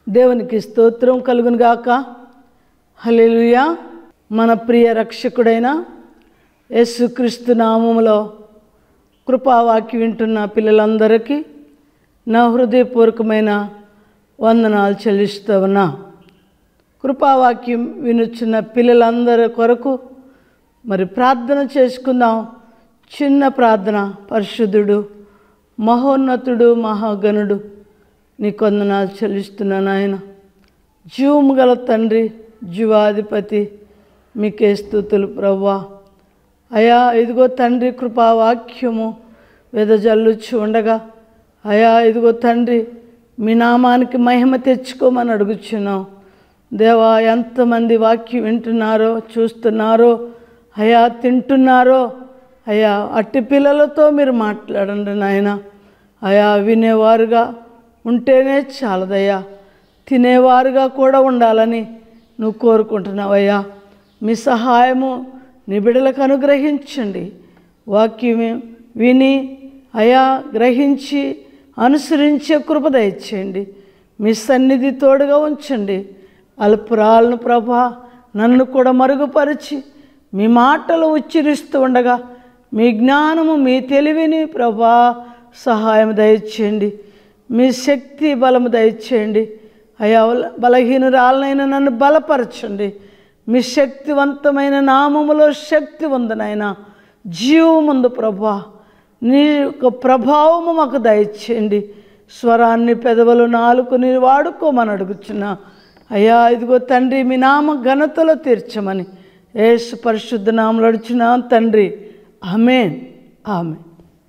దేవునికి స్తోత్రం కలుగును గాక. హల్లెలూయా. మన ప్రియ రక్షకుడైన యేసుక్రీస్తు నామములో కృపావాక్యం వింటున్న పిల్లలందరికీ నా హృదయపూర్వకమైన వందనాలు చెల్లిస్తూ ఉన్నా. కృపావాక్యం వినుచున్న పిల్లలందరి కొరకు మరి ప్రార్థన చేసుకుందాం. చిన్న ప్రార్థన. పరిశుద్ధుడు, మహోన్నతుడు, మహాగణుడు, నీకు వందనాలు చెల్లిస్తున్నాను ఆయన. జీవము గల తండ్రి, జీవాధిపతి, మీకే స్తుతులు ప్రభువా. అయా ఇదిగో తండ్రి, కృపావాక్యము వెదజల్లుచు ఉండగా అయా ఇదిగో తండ్రి, మీ నామానికి మహిమ తెచ్చుకోమని అడుగుచున్నాం. దేవా, ఎంతమంది వాక్యం వింటున్నారో, చూస్తున్నారో, అయా తింటున్నారో, అయా అట్టి పిల్లలతో మీరు మాట్లాడండి నాయన. అయా వినేవారుగా ఉంటేనే చాలదయ్యా, తినేవారుగా కూడా ఉండాలని నువ్వు కోరుకుంటున్నావయ్యా. మీ సహాయము నీ బిడ్డలకు అనుగ్రహించండి. వాక్యం విని అయా గ్రహించి అనుసరించే కృప దయచేయండి. మీ సన్నిధి తోడుగా ఉంచండి. అల్పురాలను ప్రభా నన్ను కూడా మరుగుపరిచి మీ మాటలు ఉచ్చరిస్తూ ఉండగా మీ జ్ఞానము, మీ తెలివిని ప్రభా సహాయం దయచేయండి. మీ శక్తి బలము దయచేయండి. అయా బలహీనురాలనైనా నన్ను బలపరచండి. మీ శక్తివంతమైన నామములో శక్తి ఉంది నాయన. జీవముందు ప్రభా, నీ యొక్క ప్రభావము మాకు దయచేయండి. స్వరాన్ని, పెదవులు, నాలుకని వాడుకోమని అడుగుచున్నా. అయ్యా ఇదిగో తండ్రి, మీ నామ ఘనతలో తీర్చమని యేసు పరిశుద్ధ నామములో అడుగుచున్నాం తండ్రి. ఆమేన్, ఆమేన్.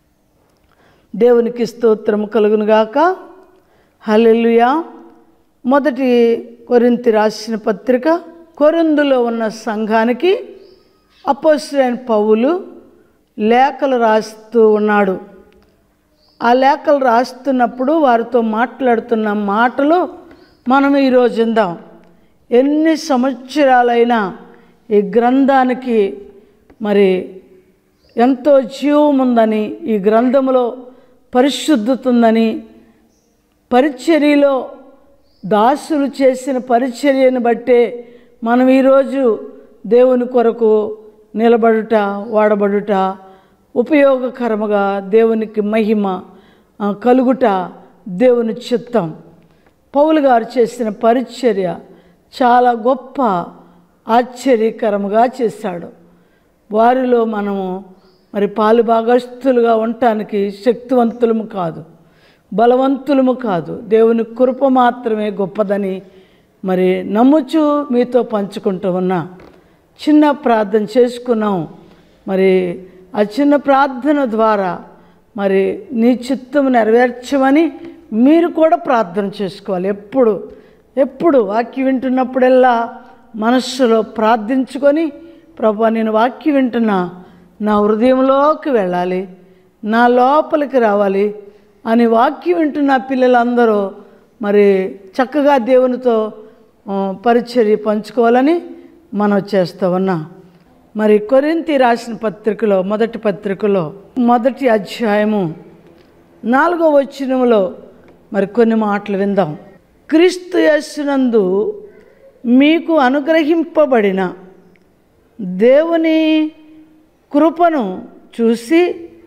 దేవునికి స్తోత్రము కలుగును గాక. హల్లెలూయా. మొదటి కొరింథీ రాసిన పత్రిక, కొరింథులో ఉన్న సంఘానికి అపోస్తలుడైన పౌలు లేఖలు రాస్తూ ఉన్నాడు. ఆ లేఖలు రాస్తున్నప్పుడు వారితో మాట్లాడుతున్న మాటలు మనం ఈరోజు విందాం. ఎన్ని సంవత్సరాలైనా ఈ గ్రంథానికి మరి ఎంతో జీవం ఉందని, ఈ గ్రంథములో పరిశుద్ధత ఉందని, పరిచర్యలో దాసులు చేసిన పరిచర్యను బట్టే మనం ఈరోజు దేవుని కొరకు నిలబడుట, వాడబడుట, ఉపయోగకరముగా దేవునికి మహిమ కలుగుట దేవుని చిత్తం. పౌలు గారు చేసిన పరిచర్య చాలా గొప్ప ఆశ్చర్యకరముగా చేశాడు. వారిలో మనము మరి పాలుభాగస్తులుగా ఉండటానికి శక్తివంతులము కాదు, బలవంతులము కాదు, దేవుని కృప మాత్రమే గొప్పదని మరి నమ్ముచు మీతో పంచుకుంటూ ఉన్నా. చిన్న ప్రార్థన చేసుకున్నాం. మరి ఆ చిన్న ప్రార్థన ద్వారా మరి నీ చిత్తము నెరవేర్చమని మీరు కూడా ప్రార్థన చేసుకోవాలి. ఎప్పుడు వాక్యం వింటున్నప్పుడల్లా మనస్సులో ప్రార్థించుకొని, ప్రభువా నేను వాక్యం వింటున్నా, నా హృదయంలోకి వెళ్ళాలి, నా లోపలికి రావాలి అని వాక్యం వింటున్న పిల్లలందరూ మరి చక్కగా దేవునితో పరిచర్య పంచుకోవాలని మనం చేస్తూ ఉన్నాం. మరి కొరింథీ రాసిన పత్రికలో, మొదటి పత్రికలో మొదటి అధ్యాయము 4వ వచనములో మరి కొన్ని మాటలు విందాం. క్రీస్తు యేసునందు మీకు అనుగ్రహింపబడిన దేవుని కృపను చూసి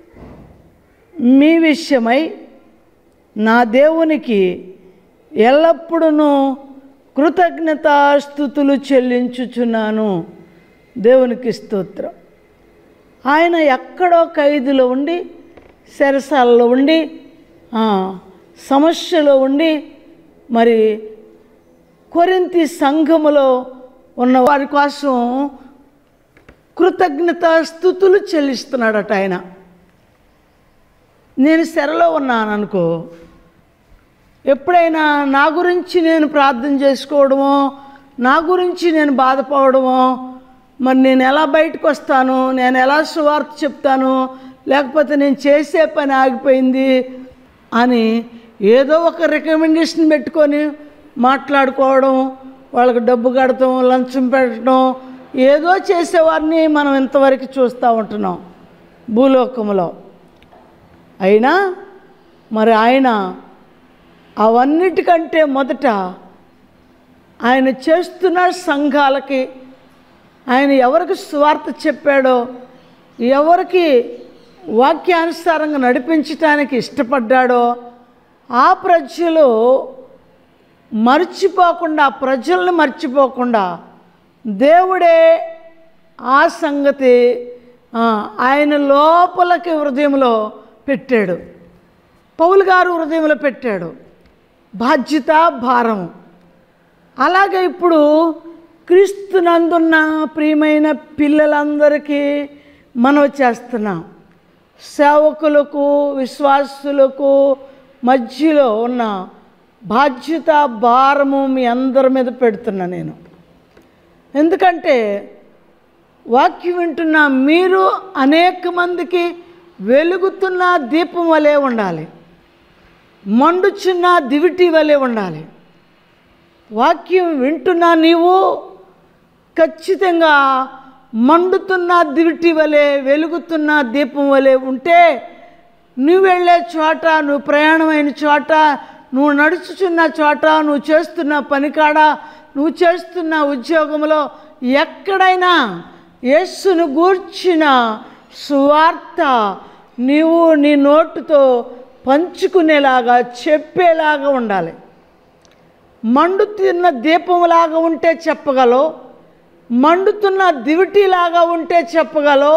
మీ విషయమై నా దేవునికి ఎల్లప్పుడూ కృతజ్ఞతాస్తుతులు చెల్లించుచున్నాను. దేవునికి స్తోత్రం. ఆయన ఎక్కడో ఖైదులో ఉండి, చెరసాలలో ఉండి, సమస్యలో ఉండి, మరి కొరింథీ సంఘములో ఉన్న వారి కోసం కృతజ్ఞతాస్తుతులు చెల్లిస్తున్నాడట. ఆయన నేను చెరలో ఉన్నాను అనుకో, ఎప్పుడైనా నా గురించి నేను ప్రార్థన చేసుకోవడమో, నా గురించి నేను బాధపడమో, మరి నేను ఎలా బయటకు వస్తాను, నేను ఎలా సువార్త చెప్తాను, లేకపోతే నేను చేసే పని ఆగిపోయింది అని ఏదో ఒక రికమెండేషన్ పెట్టుకొని మాట్లాడుకోవడం, వాళ్ళకి డబ్బు కడతాం, లంచం పెట్టడం, ఏదో చేసేవారిని మనం ఇంతవరకు చూస్తూ ఉంటున్నాం భూలోకంలో. అయినా మరి ఆయన అవన్నిటికంటే మొదట ఆయన చేస్తున్న సంఘాలకి, ఆయన ఎవరికి సువార్త చెప్పాడో, ఎవరికి వాక్యానుసారంగా నడిపించటానికి ఇష్టపడ్డాడో ఆ ప్రజలు మర్చిపోకుండా, ప్రజల్ని మర్చిపోకుండా దేవుడే ఆ సంగతి ఆయన లోపలికి హృదయంలో పెట్టాడు, పౌలు గారు హృదయంలో పెట్టాడు. బాధ్యత, భారం. అలాగే ఇప్పుడు క్రీస్తునందున్న ప్రియమైన పిల్లలందరికీ మనం చేస్తున్నాం. సేవకులకు, విశ్వాసులకు మధ్యలో ఉన్న బాధ్యత, భారము మీ అందరి మీద పెడుతున్నా నేను. ఎందుకంటే వాక్యం వింటున్న మీరు అనేక మందికి వెలుగుతున్న దీపం వలె ఉండాలి, మండుచున్న దివిటి వలె ఉండాలి. వాక్యం వింటున్నా నీవు ఖచ్చితంగా మండుతున్న దివిటి వలె, వెలుగుతున్న దీపం వలె ఉంటే నువ్వు వెళ్ళే చోట, నువ్వు ప్రయాణమైన చోట, నువ్వు నడుచుచున్న చోట, నువ్వు చేస్తున్న పనికాడ, నువ్వు చేస్తున్న ఉద్యోగంలో ఎక్కడైనా యేసును గూర్చిన సువార్త నీవు నీ నోటుతో పంచుకునేలాగా, చెప్పేలాగా ఉండాలి. మండుతున్న దీపంలాగా ఉంటే చెప్పగలవు, మండుతున్న దివిటిలాగా ఉంటే చెప్పగలవు.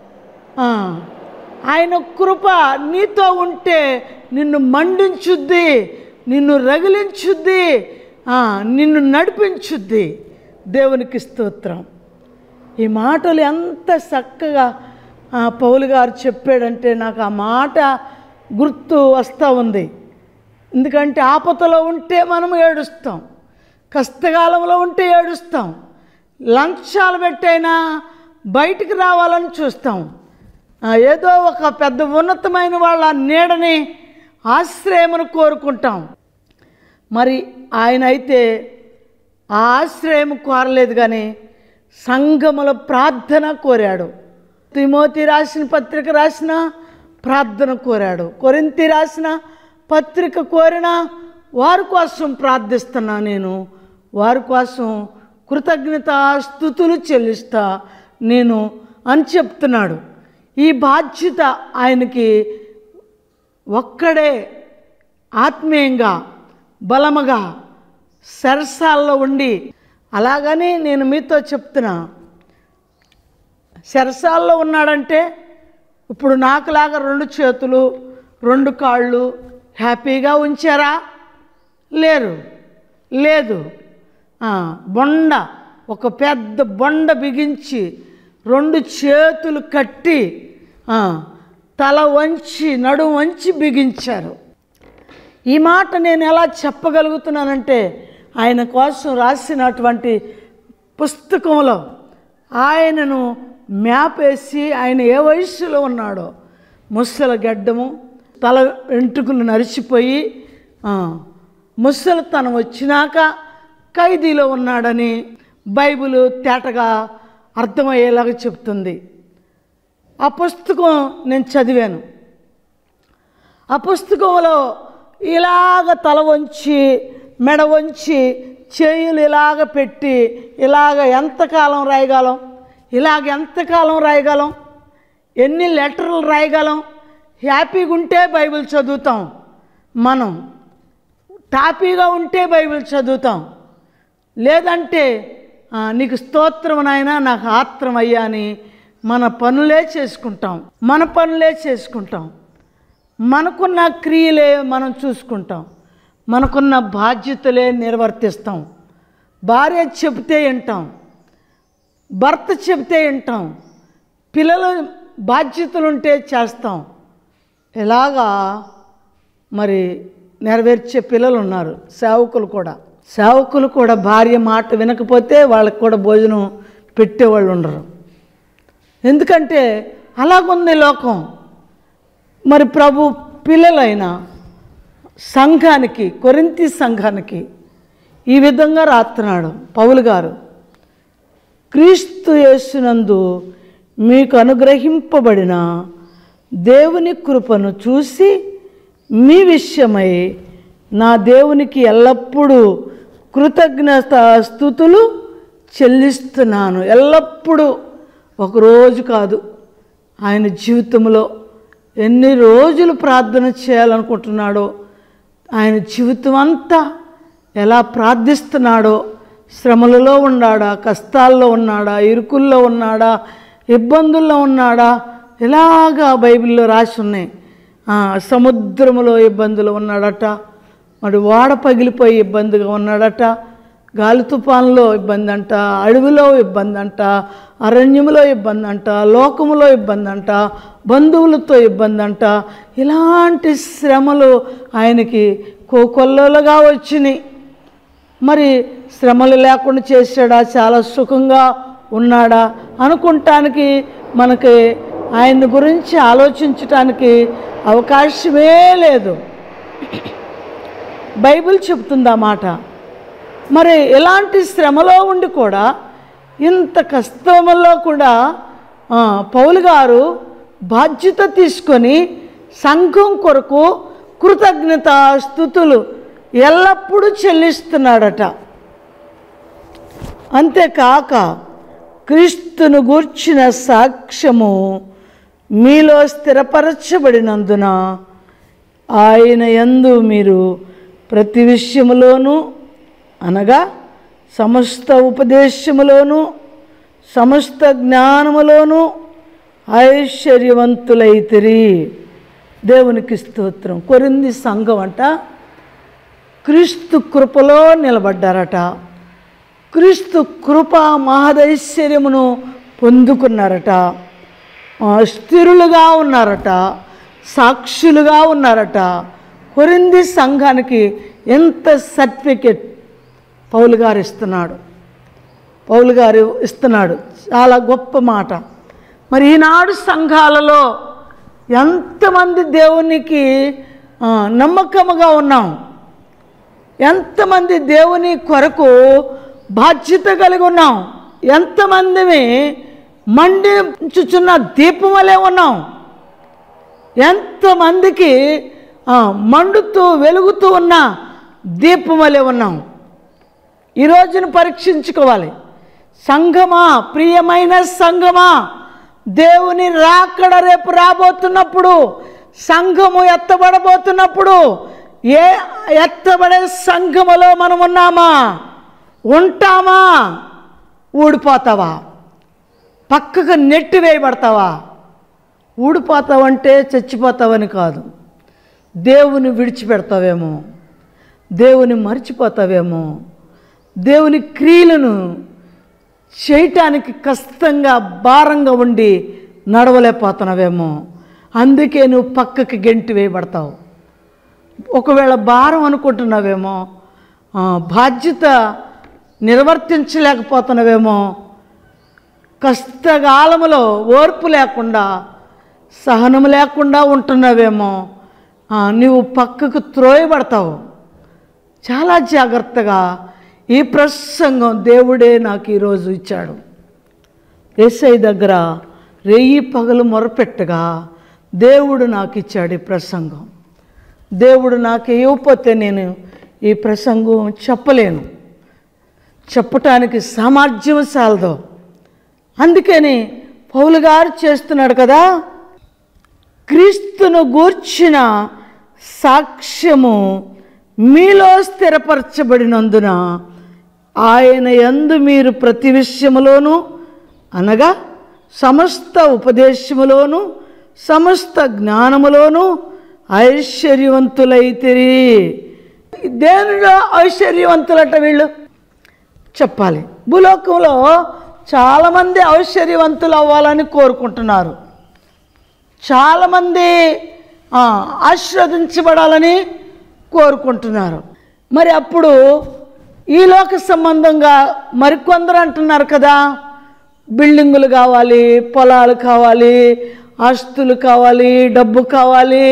ఆయన కృప నీతో ఉంటే నిన్ను మండించుద్ది, నిన్ను రగిలించుద్ది, నిన్ను నడిపించుద్ది. దేవునికి స్తోత్రం. ఈ మాటలు ఎంత చక్కగా పౌలు గారు చెప్పాడంటే నాకు ఆ మాట గుర్తు వస్తూ ఉంది. ఎందుకంటే ఆపదలో ఉంటే మనం ఏడుస్తాం, కష్టకాలంలో ఉంటే ఏడుస్తాం, లంచాలు పెట్టైనా బయటికి రావాలని చూస్తాం, ఏదో ఒక పెద్ద ఉన్నతమైన వాళ్ళ నీడని, ఆశ్రయమును కోరుకుంటాం. మరి ఆయన అయితే ఆ ఆశ్రయం కోరలేదు, కానీ సంఘముల ప్రార్థన కోరాడు. తిమోతి రాసిన పత్రిక రాసిన ప్రార్థన కోరాడు, కొరింథీ రాసిన పత్రిక కోరిన వారి కోసం ప్రార్థిస్తున్నా నేను, వారి కోసం కృతజ్ఞతా స్తుతులు చెల్లిస్తా నేను అని చెప్తున్నాడు. ఈ బాధ్యత ఆయనకి ఒక్కడే ఆత్మీయంగా, బలముగా సరసాల్లో ఉండి, అలాగని నేను మీతో చెప్తున్నా, సరసాల్లో ఉన్నాడంటే ఇప్పుడు నాకులాగా 2 చేతులు 2 కాళ్ళు హ్యాపీగా ఉంచారా? లేదు. బొండ, ఒక పెద్ద బొండ బిగించి 2 చేతులు కట్టి తల వంచి, నడుము వంచి బిగించారు. ఈ మాట నేను ఎలా చెప్పగలుగుతున్నానంటే ఆయన కోసం రాసినటువంటి పుస్తకంలో ఆయనను మ్యాపేసి, ఆయన ఏ వయస్సులో ఉన్నాడో, ముసలి గడ్డము, తల వెంట్రుకలు నరిచిపోయి ముసలితనం వచ్చినాక ఖైదీలో ఉన్నాడని బైబిల్ తేటగా అర్థమయ్యేలాగా చెప్తుంది. ఆ పుస్తకం నేను చదివాను. ఆ పుస్తకంలో ఇలాగ తల వంచి, మెడ వంచి, చేయులు ఇలాగ పెట్టి, ఇలాగ ఎంతకాలం రాయగలం, ఇలాగ ఎంతకాలం రాయగలం, ఎన్ని లెటర్లు రాయగలం? హ్యాపీగా ఉంటే బైబిల్ చదువుతాం, మనం టాపీగా ఉంటే బైబిల్ చదువుతాం, లేదంటే నీకు స్తోత్రం నాయనా, నాకు ఆత్రం అయ్యా అని మన పనులే చేసుకుంటాం, మనకున్న క్రియలే మనం చూసుకుంటాం, మనకున్న బాధ్యతలే నిర్వర్తిస్తాం. భార్య చెబితే వింటాం, భర్త చెబితే వింటాం, పిల్లలు బాధ్యతలుంటే చేస్తాం. ఇలాగా మరి నెరవేర్చే పిల్లలు ఉన్నారు. సేవకులు కూడా భార్య మాట వినకపోతే వాళ్ళకి కూడా భోజనం పెట్టేవాళ్ళు ఉండరు. ఎందుకంటే అలాగుంది లోకం. మరి ప్రభు పిల్లలైన సంఘానికి, కొరింథీ సంఘానికి ఈ విధంగా రాస్తున్నాడు పౌలు గారు. క్రీస్తు యేసునందు మీకు అనుగ్రహింపబడిన దేవుని కృపను చూసి మీ విషయమై నా దేవునికి ఎల్లప్పుడూ కృతజ్ఞత స్తుతులు చెల్లిస్తున్నాను. ఎల్లప్పుడూ ఒకరోజు కాదు, ఆయన జీవితంలో ఎన్ని రోజులు ప్రార్థన చేయాలనుకుంటున్నాడో, ఆయన జీవితం అంతా ఎలా ప్రార్థిస్తున్నాడో, శ్రమలలో ఉన్నాడా, కష్టాల్లో ఉన్నాడా, ఇరుకుల్లో ఉన్నాడా, ఇబ్బందుల్లో ఉన్నాడా, ఇలాగా బైబిల్లో రాసి ఉన్నాయి. సముద్రములో ఇబ్బందులు ఉన్నాడట, మరి ఓడ పగిలిపోయి ఇబ్బందిగా ఉన్నాడట, గాలి తుఫాన్లో ఇబ్బంది అంట, అడవిలో ఇబ్బంది అంట, అరణ్యములో ఇబ్బంది అంట, లోకములో ఇబ్బంది అంట, బంధువులతో ఇబ్బంది అంట. ఇలాంటి శ్రమలు ఆయనకి కోకొల్లలుగా వచ్చినాయి. మరి శ్రమలు లేకుండా చేశాడా, చాలా సుఖంగా ఉన్నాడా అనుకుంటానికి, మనకి ఆయన గురించి ఆలోచించటానికి అవకాశమే లేదు. బైబిల్ చెప్తుంది ఆ మాట. మరి ఇలాంటి శ్రమలో ఉండి కూడా, ఇంత కష్టంలో కూడా పౌలు గారు బాధ్యత తీసుకొని సంఘం కొరకు కృతజ్ఞత స్తుతులు ఎల్లప్పుడూ చెల్లిస్తున్నాడట. అంతేకాక క్రీస్తును గూర్చిన సాక్ష్యము మీలో స్థిరపరచబడినందున ఆయన యందు మీరు ప్రతి విషయములోనూ, అనగా సమస్త ఉపదేశములోనూ సమస్త జ్ఞానములోనూ ఐశ్వర్యవంతులైతిరి. దేవునికి స్తోత్రం. కొరింథీ సంఘం అంట క్రీస్తు కృపలో నిలబడ్డారట. క్రీస్తు కృప మహదైశ్వర్యమును పొందుకున్నారట. స్థిరులుగా ఉన్నారట, సాక్షులుగా ఉన్నారట. కొరింథీ సంఘానికి ఎంత సర్టిఫికెట్ పౌలు గారు ఇస్తున్నాడు. చాలా గొప్ప మాట. మరి ఈనాడు సంఘాలలో ఎంతమంది దేవునికి నమ్మకముగా ఉన్నాం, ఎంతమంది దేవుని కొరకు బాధ్యత కలిగి ఉన్నాం, ఎంతమంది మండించుచున్న దీపం వలె ఉన్నాం, ఎంతమందికి మండుతూ వెలుగుతూ ఉన్న దీపం వలె ఉన్నాం. ఈ రోజును పరీక్షించుకోవాలి. సంఘమా, ప్రియమైన సంఘమా, దేవుని రాకడ రేపు రాబోతున్నప్పుడు, సంఘము ఎత్తబడబోతున్నప్పుడు, ఏ ఎత్తబడే సంఘములో మనం ఉన్నామా, ఉంటామా, ఊడిపోతావా, పక్కకు నెట్టి వేయబడతావా? ఊడిపోతావంటే చచ్చిపోతావని కాదు, దేవుని విడిచిపెడతావేమో, దేవుని మర్చిపోతావేమో, దేవుని క్రియలను చేయటానికి కష్టంగా భారంగా ఉండి నడవలేకపోతున్నావేమో. అందుకే నువ్వు పక్కకి గెంటి వేయబడతావు. ఒకవేళ భారం అనుకుంటున్నావేమో, బాధ్యత నిర్వర్తించలేకపోతున్నావేమో, కష్టకాలములో ఓర్పు లేకుండా, సహనం లేకుండా ఉంటున్నావేమో, నువ్వు పక్కకు త్రోయబడతావు. చాలా జాగ్రత్తగా ఈ ప్రసంగం దేవుడే నాకు ఈరోజు ఇచ్చాడు. యేసయ్య దగ్గర రేయి పగలు మొరపెట్టగా దేవుడు నాకు ఇచ్చాడు ఈ ప్రసంగం. దేవుడు నాకు ఇవ్వకపోతే నేను ఈ ప్రసంగం చెప్పలేను, చెప్పటానికి సామర్థ్యం చాలదు. అందుకని పౌలు గారు చేస్తున్నాడు కదా, క్రీస్తును గూర్చిన సాక్ష్యము మీలో స్థిరపరచబడినందున ఆయన యందు మీరు ప్రతి విషయములోనూ, అనగా సమస్త ఉపదేశములోను సమస్త జ్ఞానములోను ఐశ్వర్యవంతులైతిరి. దేనిలో ఐశ్వర్యవంతులట వీళ్ళు చెప్పాలి. భూలోకంలో చాలామంది ఐశ్వర్యవంతులు అవ్వాలని కోరుకుంటున్నారు, చాలామంది ఆశీర్వదించబడాలని కోరుకుంటున్నారు. మరి అప్పుడు ఈ లోక సంబంధంగా మరికొందరు అంటున్నారు కదా, బిల్డింగులు కావాలి, పొలాలు కావాలి, ఆస్తులు కావాలి, డబ్బు కావాలి,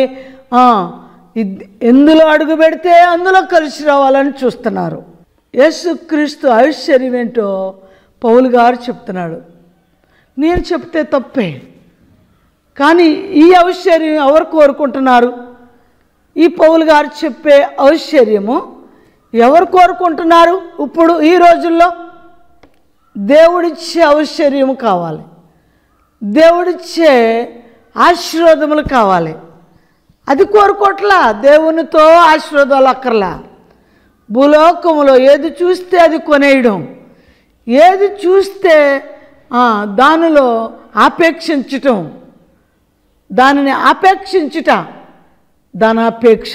ఎందులో అడుగు పెడితే అందులో కలిసి రావాలని చూస్తున్నారు. యేసుక్రీస్తు ఐశ్వర్యం ఏంటో పౌలు గారు చెప్తున్నాడు. నేను చెప్తే తప్పే, కానీ ఈ ఐశ్వర్యం ఎవరు కోరుకుంటున్నారు? ఈ పౌలు గారు చెప్పే ఐశ్వర్యము ఎవరు కోరుకుంటున్నారు ఇప్పుడు ఈ రోజుల్లో? దేవుడిచ్చే ఐశ్వర్యము కావాలి, దేవుడిచ్చే ఆశీర్వాదములు కావాలి. అది కోరుకోవట్లా. దేవునితో ఆశీర్వాదాలు అక్కర్లా. భూలోకములో ఏది చూస్తే అది కొనేయడం, ఏది చూస్తే దానిలో ఆపేక్షించటం, దానిని ఆపేక్షించుట, దాని అపేక్ష,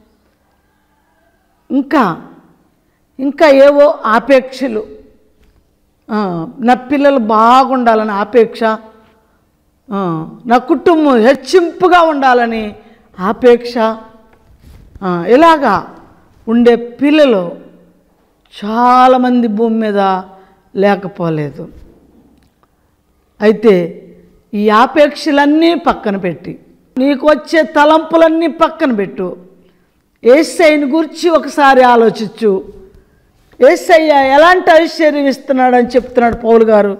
ఇంకా ఏవో ఆపేక్షలు. నా పిల్లలు బాగుండాలని ఆపేక్ష, నా కుటుంబం హెచ్చింపుగా ఉండాలని ఆపేక్ష. ఇలాగా ఉండే పిల్లలు చాలామంది భూమి మీద లేకపోలేదు. అయితే ఈ ఆపేక్షలన్నీ పక్కన పెట్టి, నీకు వచ్చే తలంపులన్నీ పక్కన పెట్టు. యేసయ్యని గురించి ఒకసారి ఆలోచించు. యేసయ్య ఎలాంటి ఐశ్వర్యం ఇస్తున్నాడని చెప్తున్నాడు పౌలు గారు.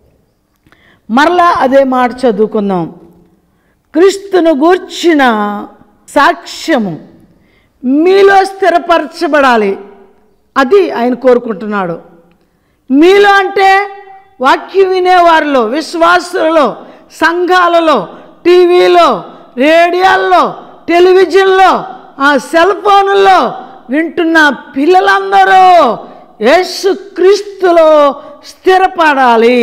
మరలా అదే మాట చదువుకుందాం. క్రీస్తును గూర్చిన సాక్ష్యము మీలో స్థిరపరచబడాలి. అది ఆయన కోరుకుంటున్నాడు. మీలో అంటే వాక్యం వినేవారిలో, విశ్వాసులలో, సంఘాలలో, టీవీలో, రేడియోల్లో, టెలివిజన్లో, సెల్ ఫోన్లో వింటున్న పిల్లలందరూ యేసుక్రీస్తులో స్థిరపడాలి.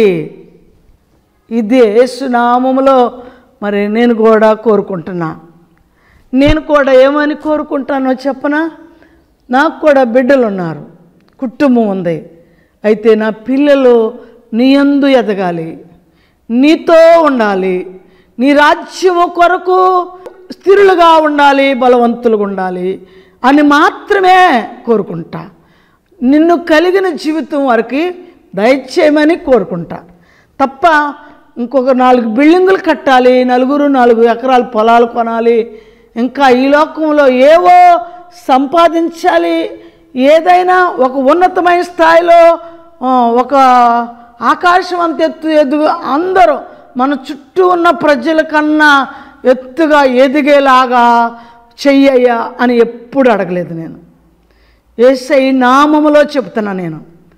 ఇదే యేసునామములో మరి నేను కూడా కోరుకుంటున్నా. నేను కూడా ఏమని కోరుకుంటానో చెప్పనా? నాకు కూడా బిడ్డలు ఉన్నారు, కుటుంబం ఉంది. అయితే నా పిల్లలు నీ యందు ఎదగాలి, నీతో ఉండాలి, నీ రాజ్యము కొరకు స్థిరులుగా ఉండాలి, బలవంతులుగా ఉండాలి అని మాత్రమే కోరుకుంటా. నిన్ను కలిగిన జీవితం వరకు దయచేయమని కోరుకుంటా తప్ప ఇంకొక 4 బిల్డింగులు కట్టాలి, 4 ఎకరాల పొలాలు కొనాలి, ఇంకా ఈ లోకంలో ఏవో సంపాదించాలి, ఏదైనా ఒక ఉన్నతమైన స్థాయిలో ఒక ఆకాశం అంత ఎదుగు అందరూ మన చుట్టూ ఉన్న ప్రజల కన్నా ఎత్తుగా ఎదిగేలాగా చెయ్యయ్యా అని ఎప్పుడు అడగలేదు నేను. యేసయ్య నామములో చెప్తున్నా నేను.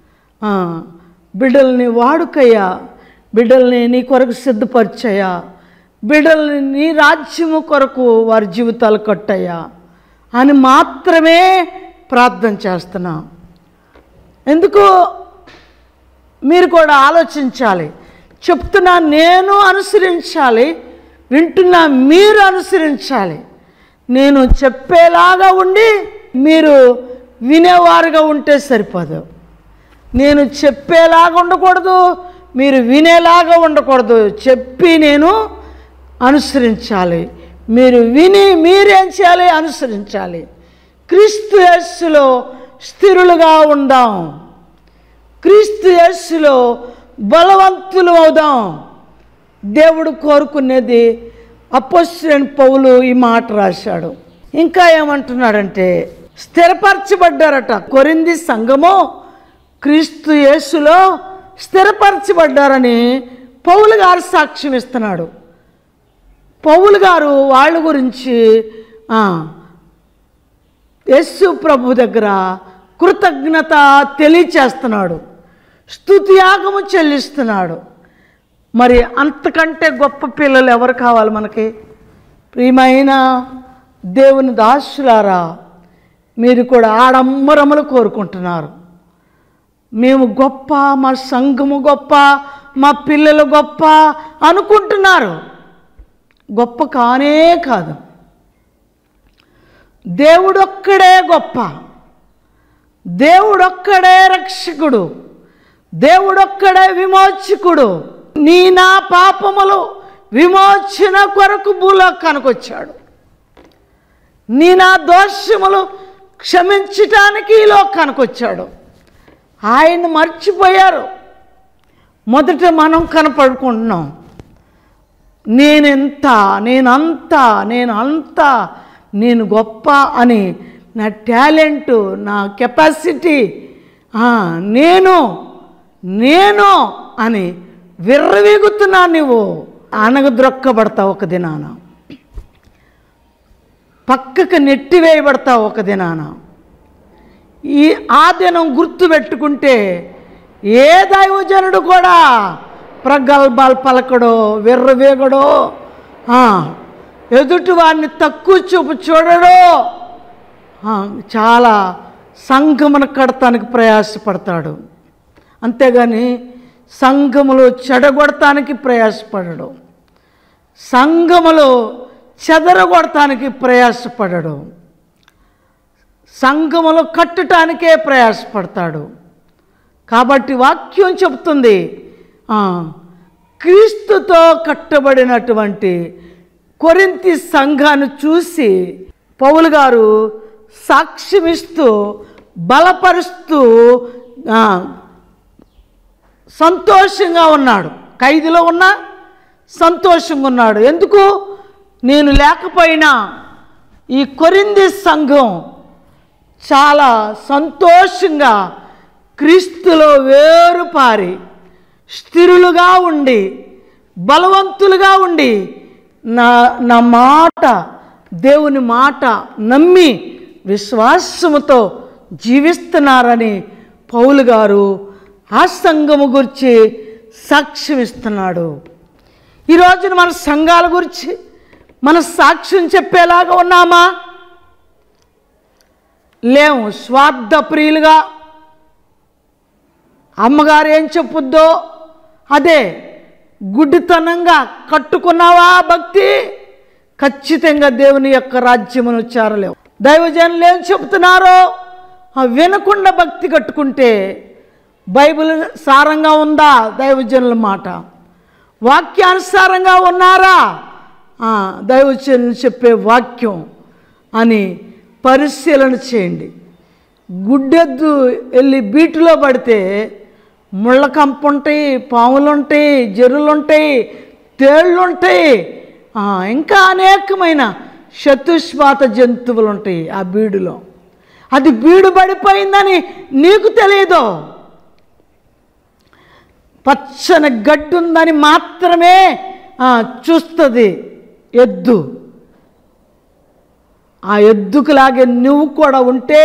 బిడ్డల్ని వాడుకయ్యా, బిడ్డల్ని నీ కొరకు సిద్ధపరిచయ్యా, బిడ్డల్ని నీ రాజ్యము కొరకు వారి జీవితాలు కట్టయ్యా అని మాత్రమే ప్రార్థన చేస్తున్నా. ఎందుకు మీరు కూడా ఆలోచించాలి. చెప్తున్నా, నేను అనుసరించాలి, వింటున్నా మీరు అనుసరించాలి. నేను చెప్పేలాగా ఉండి మీరు వినేవారుగా ఉంటే సరిపోదు. నేను చెప్పేలాగా ఉండకూడదు, మీరు వినేలాగా ఉండకూడదు. చెప్పి నేను అనుసరించాలి, మీరు విని మీరేం చేయాలి? అనుసరించాలి. క్రీస్తు యేసులో స్థిరులుగా ఉందాం, క్రీస్తు యేసులో బలవంతులు అవుదాం. దేవుడు కోరుకునేది. అపోస్తలుడైన పౌలు ఈ మాట రాశాడు. ఇంకా ఏమంటున్నాడంటే, స్థిరపరచబడ్డారట. కొరింథీ సంఘము క్రీస్తు యేసులో స్థిరపరచబడ్డారని పౌలు గారు సాక్ష్యం ఇస్తున్నాడు. పౌలు గారు వాళ్ళ గురించి యేసు ప్రభు దగ్గర కృతజ్ఞత తెలియచేస్తున్నాడు, స్తుతియాగము చెల్లిస్తున్నాడు. మరి అంతకంటే గొప్ప పిల్లలు ఎవరు కావాలి మనకి? ప్రియమైన దేవుని దాసులారా, మీరు కూడా ఆడంబరములు కోరుకుంటున్నారు. మేము గొప్ప, మా సంఘము గొప్ప, మా పిల్లలు గొప్ప అనుకుంటున్నారు. గొప్ప కానే కాదు. దేవుడొక్కడే గొప్ప, దేవుడొక్కడే రక్షకుడు, దేవుడొక్కడే విమోచకుడు. నీ నా పాపములు విమోచన కొరకు భూలోకానికి వచ్చాడు. నీ నా దోషములు క్షమించటానికి ఈ లోకానికి వచ్చాడు. ఆయన మర్చిపోయారు. మొదట మనం కనపడుకుంటున్నాం. నేనెంత, నేనంత, నేను గొప్ప అని, నా టాలెంటు, నా కెపాసిటీ, నేను అని విర్రవీగుతున్నా. నువ్వు అనగద్రొక్కబడతావు ఒక దినాన, పక్కకు నెట్టివేయబడతావు ఒక దినాన. ఆ దినం గుర్తుపెట్టుకుంటే ఏ దైవజనుడు కూడా ప్రగల్భాలు పలకడో విర్రవేగడో, ఎదుటి వారిని తక్కువ చూపు చూడడో, చాలా సంఘమును కడతానికి ప్రయాసపడతాడు. అంతేగాని సంఘములో చెడగొడటానికి ప్రయాసపడడు, సంఘములో చెదరగొడటానికి ప్రయాసపడడు, సంఘములో కట్టడానికే ప్రయాసపడతాడు. కాబట్టి వాక్యం చెబుతుంది, క్రీస్తుతో కట్టబడినటువంటి కొరింథీ సంఘాన్ని చూసి పౌలు గారు సాక్ష్యమిస్తూ బలపరుస్తూ సంతోషంగా ఉన్నాడు. ఖైదులో ఉన్నా సంతోషంగా ఉన్నాడు. ఎందుకు? నేను లేకపోయినా ఈ కొరింథీ సంఘం చాలా సంతోషంగా క్రీస్తులో వేరుపారి స్థిరులుగా ఉండి బలవంతులుగా ఉండి నా మాట, దేవుని మాట నమ్మి విశ్వాసముతో జీవిస్తున్నారని పౌలు గారు ఆ సంఘము గురించి సాక్ష్యం ఇస్తున్నాడు. ఈరోజున మన సంఘాల గురించి మన సాక్ష్యం చెప్పేలాగా ఉన్నామా? లేము. స్వార్థ ప్రియులుగా అమ్మగారు ఏం చెప్పుద్దో అదే గుడ్డితనంగా కట్టుకున్నావా భక్తి? ఖచ్చితంగా దేవుని యొక్క రాజ్యమును చేరలేవు. దైవజనులు ఏం చెబుతున్నారో వినకుండా భక్తి కట్టుకుంటే బైబిల్ సారంగా ఉందా? దైవజనుల మాట వాక్యానుసారంగా ఉన్నారా? దైవజనులు చెప్పే వాక్యం అని పరిశీలన చేయండి. గుడ్డెద్దు వెళ్ళి బీటులో పడితే ముళ్ళ కంపు ఉంటాయి, పాములు ఉంటాయి, జర్రులుంటాయి, తేళ్ళుంటాయి, ఇంకా అనేకమైన చతుష్పాత జంతువులు ఉంటాయి ఆ బీడులో. అది బీడు పడిపోయిందని నీకు తెలియదు. పచ్చని గడ్డి ఉందని మాత్రమే చూస్తుంది ఎద్దు. ఆ ఎద్దుకులాగే నువ్వు కూడా ఉంటే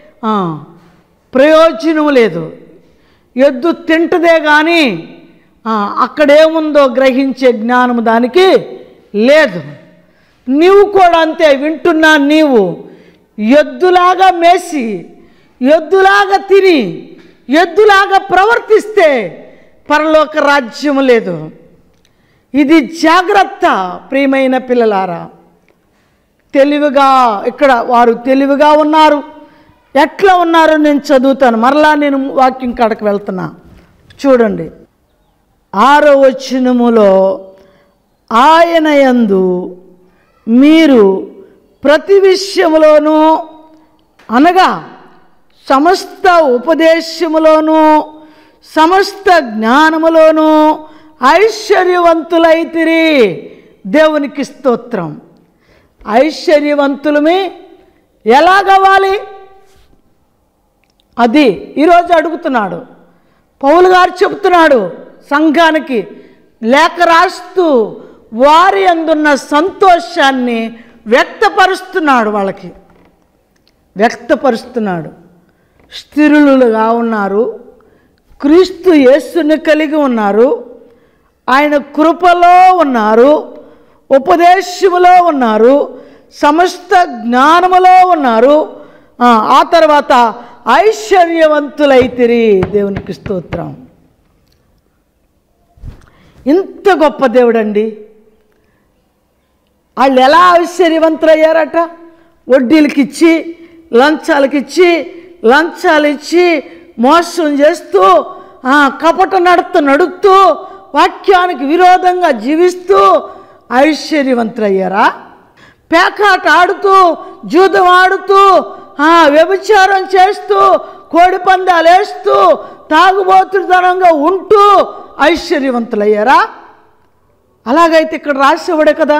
ప్రయోజనం లేదు. ఎద్దు తింటదే కానీ అక్కడేముందో గ్రహించే జ్ఞానం దానికి లేదు. నీవు కూడా అంతే. వింటున్నా నీవు ఎద్దులాగా మేసి, ఎద్దులాగా తిని, ఎద్దులాగా ప్రవర్తిస్తే పరలోక రాజ్యం లేదు. ఇది జాగ్రత్త ప్రియమైన పిల్లలారా. తెలివిగా ఇక్కడ వారు తెలివిగా ఉన్నారు. ఎట్లా ఉన్నారో నేను చదువుతాను. మరలా నేను వాక్యం కాడకు వెళ్తున్నా. చూడండి 6వ వచనములో, ఆయన యందు మీరు ప్రతి విషయములోనూ అనగా సమస్త ఉపదేశములోనూ సమస్త జ్ఞానములోనూ ఐశ్వర్యవంతులైతిరి. దేవునికి స్తోత్రం. ఐశ్వర్యవంతులమే ఎలా కావాలి? అది ఈరోజు అడుగుతున్నాడు పౌలు గారు. చెబుతున్నాడు సంఘానికి లేఖ రాస్తూ వారి అందున్న సంతోషాన్ని వ్యక్తపరుస్తున్నాడు. వాళ్ళకి వ్యక్తపరుస్తున్నాడు. స్థిరులుగా ఉన్నారు, క్రీస్తు యేసుని కలిగి ఉన్నారు, ఆయన కృపలో ఉన్నారు, ఉపదేశములో ఉన్నారు, సమస్త జ్ఞానములో ఉన్నారు, ఆ తర్వాత ఐశ్వర్యవంతులైతిరి. దేవునికి స్తోత్రం. ఇంత గొప్ప దేవుడండి. వాళ్ళు ఎలా ఐశ్వర్యవంతులయ్యారట? వడ్డీలకిచ్చి, లంచాలకిచ్చి, లంచాలు ఇచ్చి మోసం చేస్తూ, కపట నడుస్తూ వాక్యానికి విరోధంగా జీవిస్తూ ఐశ్వర్యవంతులయ్యారా? పేకాట ఆడుతూ, జూదం ఆడుతూ, వ్యభిచారం చేస్తూ, కోడి పందాలు వేస్తూ, తాగుబోతుతనంగా ఉంటూ ఐశ్వర్యవంతులయ్యారా? అలాగైతే ఇక్కడ రాసేవాడే కదా.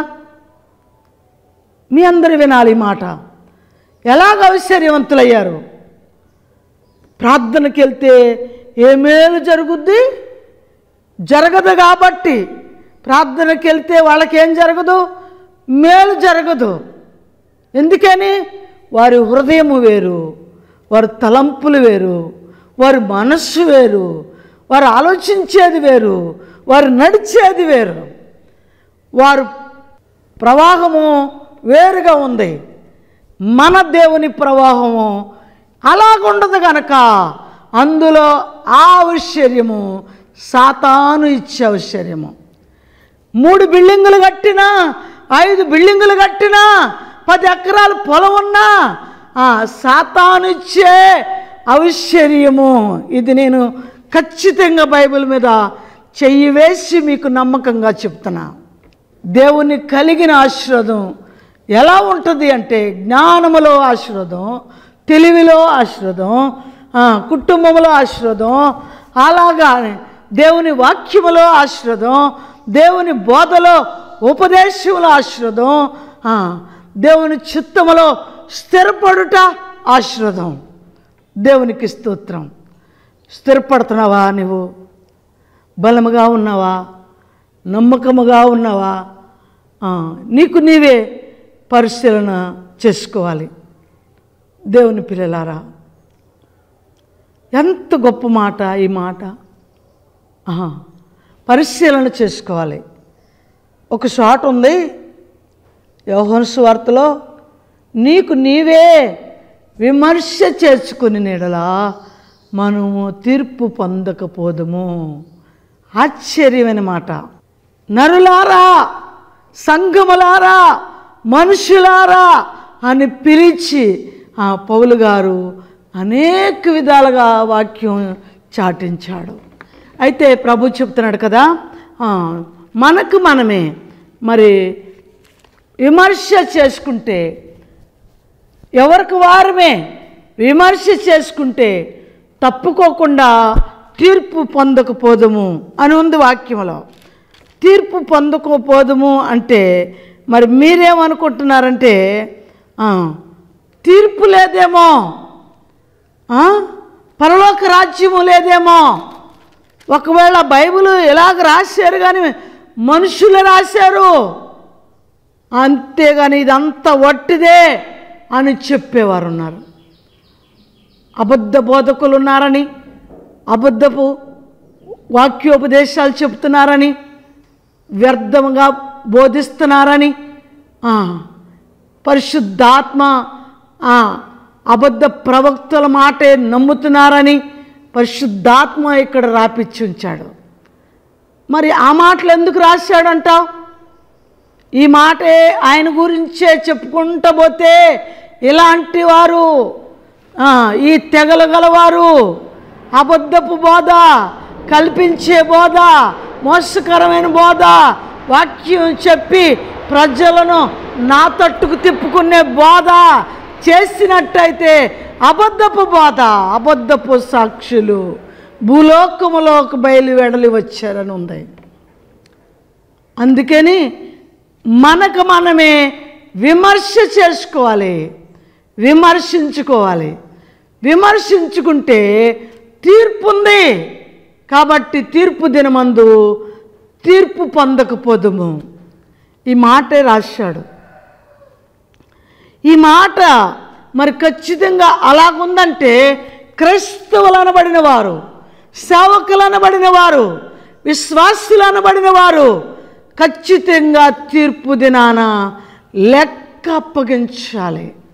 మీ అందరు వినాలి ఈ మాట. ఎలాగ ఐశ్వర్యవంతులయ్యారు? ప్రార్థనకి వెళ్తే ఏ మేలు జరుగుద్ది? జరగదు. కాబట్టి ప్రార్థనకి వెళ్తే వాళ్ళకేం జరగదు? మేలు జరగదు. ఎందుకని? వారి హృదయము వేరు, వారి తలంపులు వేరు, వారి మనస్సు వేరు, వారు ఆలోచించేది వేరు, వారు నడిచేది వేరు, వారు ప్రవాహము వేరుగా ఉంది. మన దేవుని ప్రవాహము అలాగుండదు గనక అందులో ఆ ఐశ్వర్యము సాతాను ఇచ్చే ఐశ్వర్యము. 3 బిల్డింగులు కట్టినా, 5 బిల్డింగులు కట్టినా, 10 ఎకరాల పొలం ఉన్నా సాతాను ఇచ్చే ఐశ్వర్యము. ఇది నేను ఖచ్చితంగా బైబిల్ మీద చెయ్యి వేసి మీకు నమ్మకంగా చెప్తున్నా. దేవుని కలిగిన ఆశీర్వాదం ఎలా ఉంటుంది అంటే జ్ఞానములో ఆశీర్వాదం, తెలివిలో ఆశీర్వాదం, కుటుంబంలో ఆశీర్వాదం, అలాగా దేవుని వాక్యములో ఆశీర్వాదం, దేవుని బోధలో ఉపదేశంలో ఆశీర్వాదం, దేవుని చిత్తములో స్థిరపడుట ఆశీర్వాదం. దేవునికి స్తోత్రం. స్థిరపడుతున్నావా? నువ్వు బలముగా ఉన్నావా? నమ్మకముగా ఉన్నావా? నీకు నీవే పరిశీలన చేసుకోవాలి. దేవుని పిల్లలారా, ఎంత గొప్ప మాట ఈ మాట. పరిశీలన చేసుకోవాలి. ఒక చోట ఉంది యోహాను సువార్తలో, నీకు నీవే విమర్శ చేసుకుని నీడలా మనము తీర్పు పొందకపోదుము. ఆశ్చర్యమైన మాట. నరులారా, సంఘములారా, మనుషులారా అని పిలిచి పౌలు గారు అనేక విధాలుగా వాక్యం చాటించాడు. అయితే ప్రభు చెప్తున్నాడు కదా, మనకు మనమే మరి విమర్శ చేసుకుంటే, ఎవరికి వారమే విమర్శ చేసుకుంటే తప్పుకోకుండా తీర్పు పొందకపోదుము అని ఉంది వాక్యంలో. తీర్పు పొందకపోదుము అంటే మరి మీరేమనుకుంటున్నారంటే తీర్పు లేదేమో, పరలోక రాజ్యము లేదేమో. ఒకవేళ బైబిల్ ఇలాగ రాశారు కానీ మనుషులు రాశారు, అంతేగాని ఇదంతా వట్టిదే అని చెప్పేవారు ఉన్నారు. అబద్ధ బోధకులు ఉన్నారని, అబద్ధపు వాక్యోపదేశాలు చెప్తున్నారని, వ్యర్థంగా బోధిస్తున్నారని, పరిశుద్ధాత్మ అబద్ధ ప్రవక్తల మాటే నమ్ముతున్నారని పరిశుద్ధాత్మ ఇక్కడ రాపిచ్చి ఉంచాడు. మరి ఆ మాటలు ఎందుకు రాశాడంటావు? ఈ మాటే ఆయన గురించే చెప్పుకుంటూ పోతే ఇలాంటి వారు, ఈ తెగలు గలవారు, అబద్ధపు బోధ, కల్పించే బోధ, మోసకరమైన బోధ, వాక్యం చెప్పి ప్రజలను నా తట్టుకు తిప్పుకునే బోధ చేసినట్టయితే అబద్ధపు బోధ, అబద్ధపు సాక్షులు భూలోకములోకి బయలువెడలి వచ్చారని ఉంది. అందుకని మనకు మనమే విమర్శ చేసుకోవాలి, విమర్శించుకోవాలి. విమర్శించుకుంటే తీర్పు ఉంది కాబట్టి తీర్పు దినమందు తీర్పు పొందకపోదుము. ఈ మాటే రాశాడు. ఈ మాట మరి ఖచ్చితంగా అలాగుందంటే క్రైస్తవులు అనబడిన వారు, సేవకులు అనబడిన వారు, విశ్వాసులు అనబడిన వారు ఖచ్చితంగా తీర్పు దినాన లెక్క అప్పగించాలి.